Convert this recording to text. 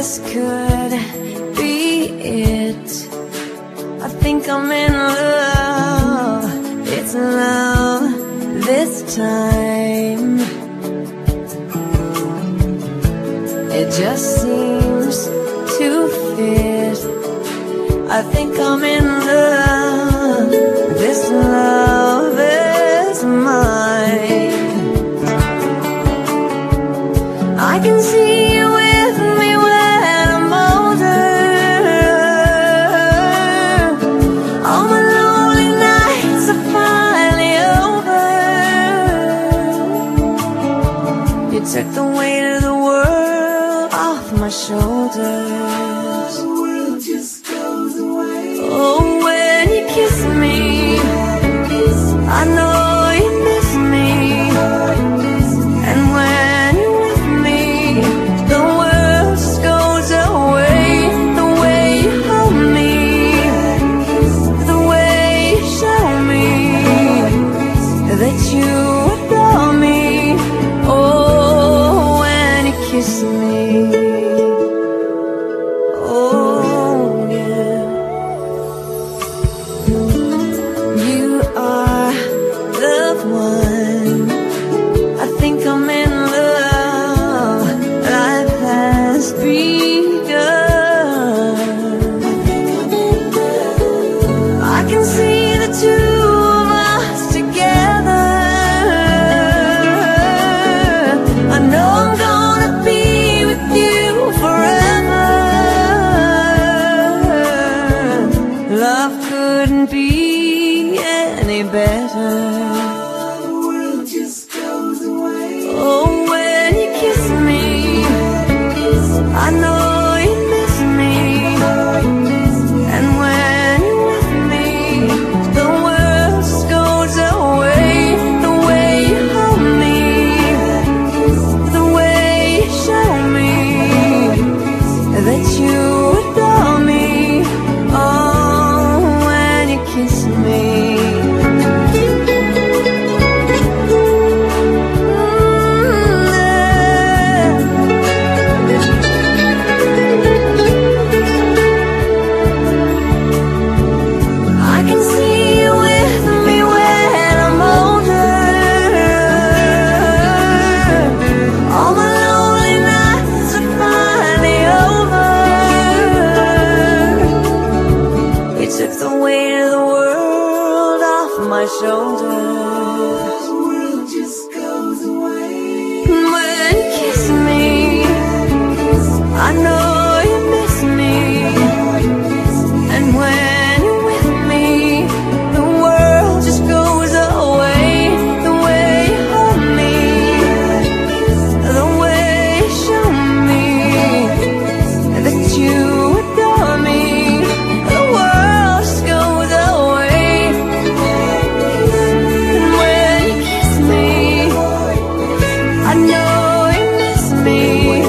this could be it. I think I'm in love. It's love this time. It just seems to fit. I think I'm in love. This love is mine. I can see you with me when I'm older. All my lonely nights are finally over. You took the weight of the world off my shoulders. The world just goes away. Oh, when you kiss me, I know you miss me. And when you're with me, the world just goes away. The way you hold me, the way you show me that you adore me. Oh, when you kiss me. Oh, yeah. You are the one. I think I'm in love. Life has begun. I can see the two of us together. I know I'm gonna be with you forever. Love couldn't be any better. The world just goes away. Oh, when you kiss me, I know you miss me. And when you're with me, the world just goes away. The way you hold me, the way you show me that you adore me. Oh, when you kiss me. I can see you with me when I'm older. All my lonely nights are finally over. You took the weight of the world off my shoulders. The world just goes away. When you kiss me, I know you miss me. And when you're with me, the world just goes away. The way you hold me, the way you show me that you adore me. The world just goes away. And when you kiss me, I know you miss me.